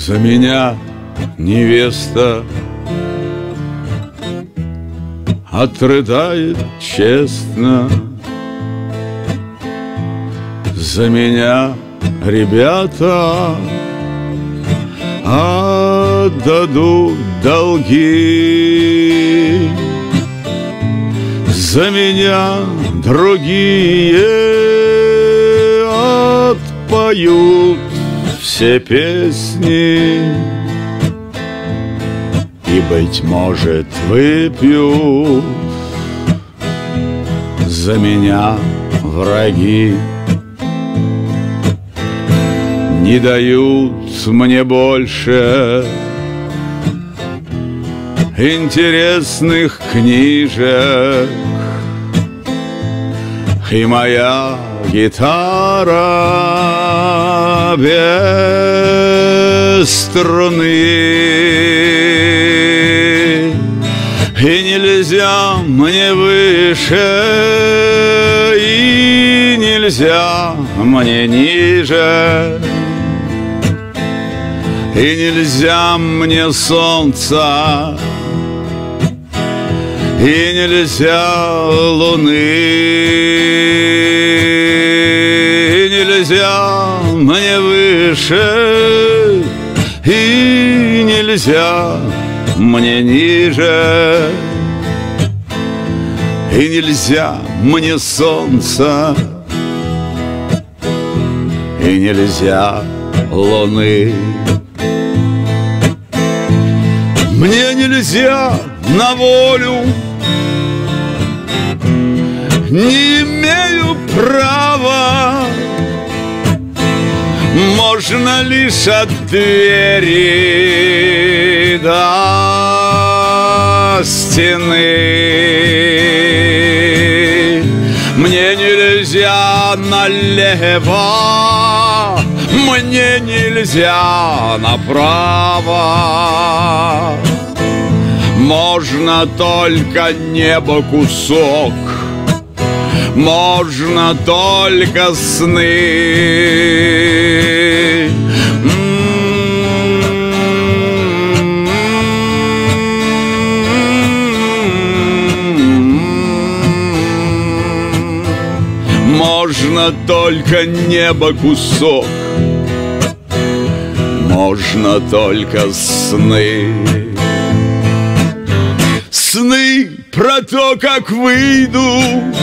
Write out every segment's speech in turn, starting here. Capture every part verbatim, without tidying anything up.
За меня невеста отрыдает честно, за меня ребята отдадут долги, за меня другие отпоют все песни и, быть может, выпьют за меня враги. Не дают мне больше интересных книжек, и моя гитара без струны, и нельзя мне выше, и нельзя мне ниже, и нельзя мне солнца, и нельзя луны, и нельзя мне выше, и нельзя мне ниже, и нельзя мне солнца, и нельзя луны. Мне нельзя на волю, не имею права, можно лишь от двери до стены. Мне нельзя налево, мне нельзя направо, можно только небо кусок, можно только сны. Можно только небо кусок, можно только сны. Сны про то, как выйду,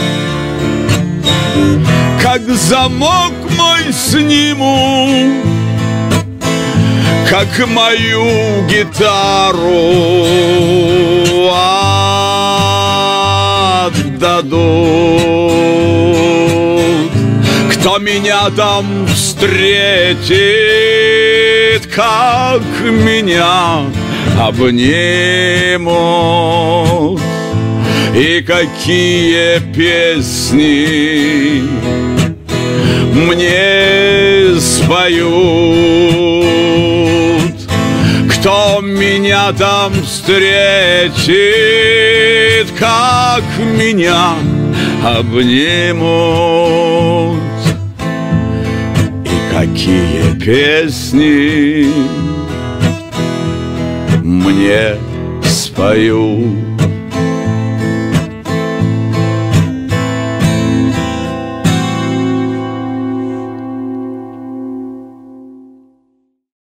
как замок мой сниму, как мою гитару отдадут. Кто меня там встретит, как меня обнимут, и какие песни мне споют. Кто меня там встретит, как меня обнимут, и какие песни мне споют.